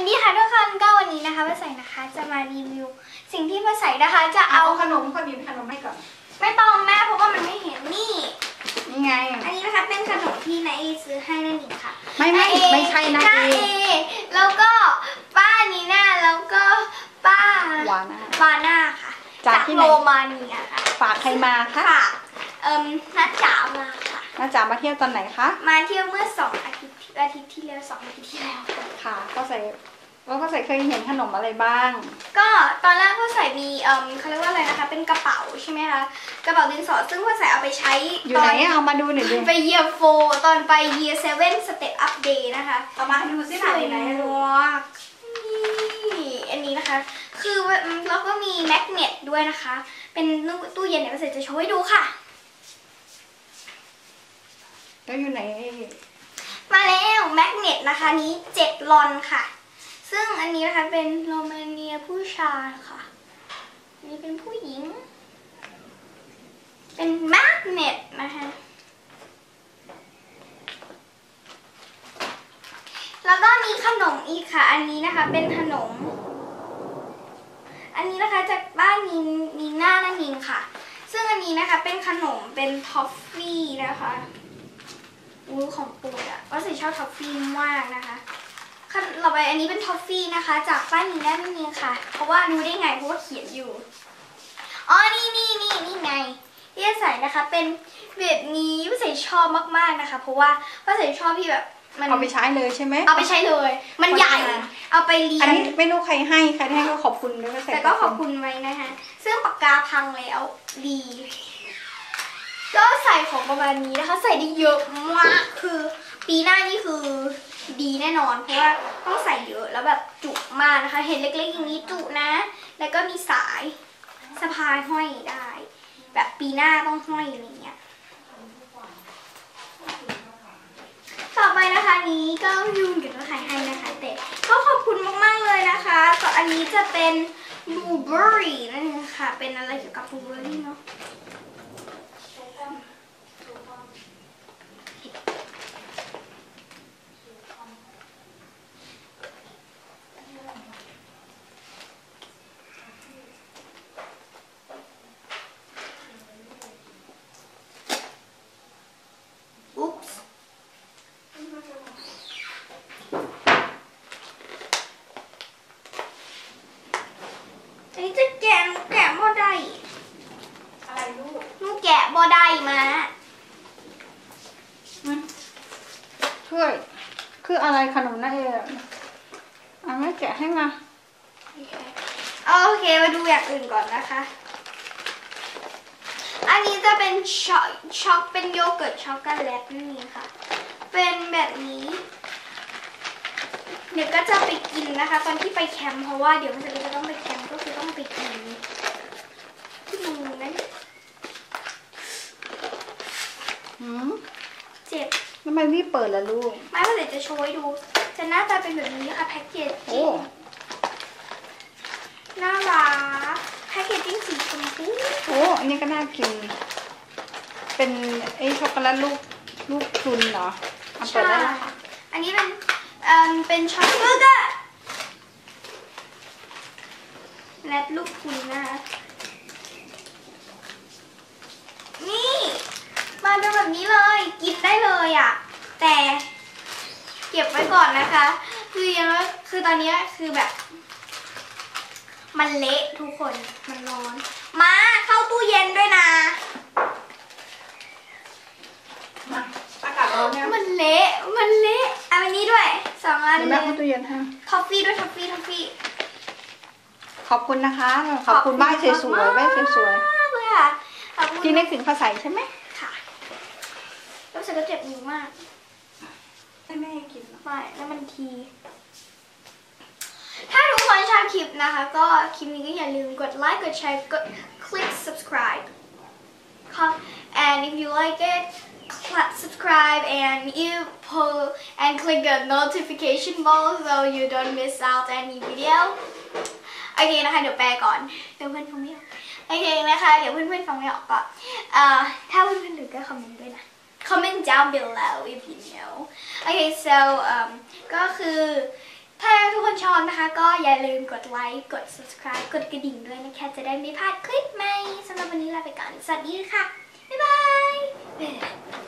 ดีค่ะทุกคนก็วันนี้นะคะป้าใสนะคะจะมารีวิวสิ่งที่ป้าใสนะคะจะเอาขนมคนดีขนมให้ก่อนไม่ต้องแม่เพราะว่ามันไม่เห็นนี่ไงอันนี้นะคะเป็นขนมที่นายเอซื้อให้นั่นเองค่ะไม่ใช่นะเอแล้วก็ป้านีน่าแล้วก็ป้าวาน่าค่ะจากโรมาเนียค่ะฝากใครมาคะน้าจ๋ามาค่ะน้าจ๋ามาเที่ยวตอนไหนคะมาเที่ยวเมื่อ2 อาทิตย์ที่แล้ว2 อาทิตย์ที่แล้วค่ะก็ใส่เคยเห็นขนมอะไรบ้างก็ตอนแรกพ่อใส่มีเขาเรียกว่าอะไรนะคะเป็นกระเป๋าใช่ไหมคะกระเป๋าดินสอซึ่งพ่อใส่เอาไปใช้อยู่ไหนเอามาดูหน่อยดิไป year 4ตอนไป year 7 step up day นะคะเอามาดูซิหน่อยไหนลูกนี่อันนี้นะคะคือแล้วก็มีแมกเนตด้วยนะคะเป็นตู้เย็นเนี่ยพ่อใส่จะโชว์ให้ดูค่ะแล้วอยู่ไหนมาแล้วแมกเนตนะคะนี้7 ลอนค่ะซึ่งอันนี้นะคะเป็นโรมาเนียผู้ชายค่ะนี่เป็นผู้หญิงเป็นแมกเนตนะคะแล้วก็มีขนมอีกค่ะอันนี้นะคะเป็นขนมอันนี้นะคะจากบ้านนีน่านั่นเองค่ะซึ่งอันนี้นะคะเป็นขนมเป็นทอฟฟี่นะคะของโปรดอะว่าสิชอบทอฟฟี่มากนะคะต่อไปอันนี้เป็นทอฟฟี่นะคะจากบ้านนีน่านั่นเองค่ะเพราะว่ารู้ได้ไงเพราะว่าเขียนอยู่อ๋อนี่ไงที่จะใส่นะคะเป็นแบบนี้ว่าใส่ชอบมากๆนะคะเพราะว่าใส่ชอบที่แบบมันเอาไปใช้เลยใช่ไหมเอาไปใช้เลยมันใหญ่เอาไปเรียนอันนี้ไม่รู้ใครให้ก็ขอบคุณด้วยแต่ก็ขอบคุณไว้นะคะซึ่งปากกาพังแล้วดีก็ใส่ของประมาณนี้นะคะใส่ได้เยอะมากคือปีหน้านี่คือดีแน่นอนเพราะว่าต้องใส่เยอะแล้วแบบจุมากนะคะเห็นเล็กๆอย่างนี้จุนะแล้วก็มีสายสะพายห้อยได้แบบปีหน้าต้องห้อยอะไรเงี้ยต่อไปนะคะนี้ก็ยุ่งเกี่ยวกับใครให้นะคะแต่ก็ขอบคุณมากๆเลยนะคะก็อันนี้จะเป็นบลูเบอร์รี่นั่นเองค่ะเป็นอะไรเกี่ยวกับบลูเบอร์รี่เนาะอันนี้จะแกะบ่ได้อะไรลูกแกะบ่ได้มาช่วยคืออะไรขนมนั่นเองเอาแม่แกะให้มาโอเคมาดูอย่างอื่นก่อนนะคะอันนี้จะเป็นช็อกเป็นโยเกิร์ตช็อกโกแลตนั่นเองค่ะเป็นแบบนี้เดี๋ยวก็จะไปกินนะคะตอนที่ไปแคมป์เพราะว่าเดี๋ยวมันจะต้องไปแคมป์ก็คือต้องไปกินที่ดูนั้นเจ็บทำไมรีบเปิดล่ะลูกไม่ว่าจะโชว์ให้ดูจะหน้าตาเป็นแบบนี้ค่ะแพ็กเกจจิ้งน่ารักแพ็กเกจจิ้งสีชมพูโอ้อันนี้ก็น่ากินเป็นช็อกโกแลตลูกพรุนเหรอใช่อันนี้เป็นช็อกโกแลตและลูกคุณนะคะนี่มาเป็นแบบนี้เลยกินได้เลยอ่ะแต่เก็บไว้ก่อนนะคะคือตอนนี้คือแบบมันเละทุกคนมันร้อนมาเข้าตู้เย็นด้วยนะอากาศร้อนเนี่ยมันเละอันนี้ด้วย2 อันเลยแม่เข้าตู้เย็นให้ทอฟฟี่ด้วยทอฟฟี่ขอบคุณนะคะขอบคุณบ้านสวยๆบ้านสวยๆเลยค่ะที่นึกถึงภาษาใช่ไหมค่ะแล้วฉันก็เจ็บมือมากให้แม่กินไม่แล้วมันทีถ้าทุกคนชอบคลิปนะคะก็คลิปนี้ก็อย่าลืมกดไลค์กดแชร์กด click subscribe and if you like it subscribe and click the notification bell so you don't miss out any video โอเคนะคะเดี๋ยวแปลก่อนเดี๋ยวเพื่อนฟังไม่ออกโอเคนะคะเดี๋ยวเพื่อนฟังไม่ออกก็ถ้าเพื่อนๆดูก็คอมเมนต์ด้วยนะ comment down below if you know okay so ก็คือถ้าทุกคนชอบนะคะก็อย่าลืมกดไลค์กด subscribe กดกระดิ่งด้วยนะคะจะได้ไม่พลาดคลิปใหม่สำหรับวันนี้ลาไปก่อนสวัสดีค่ะบ๊ายบาย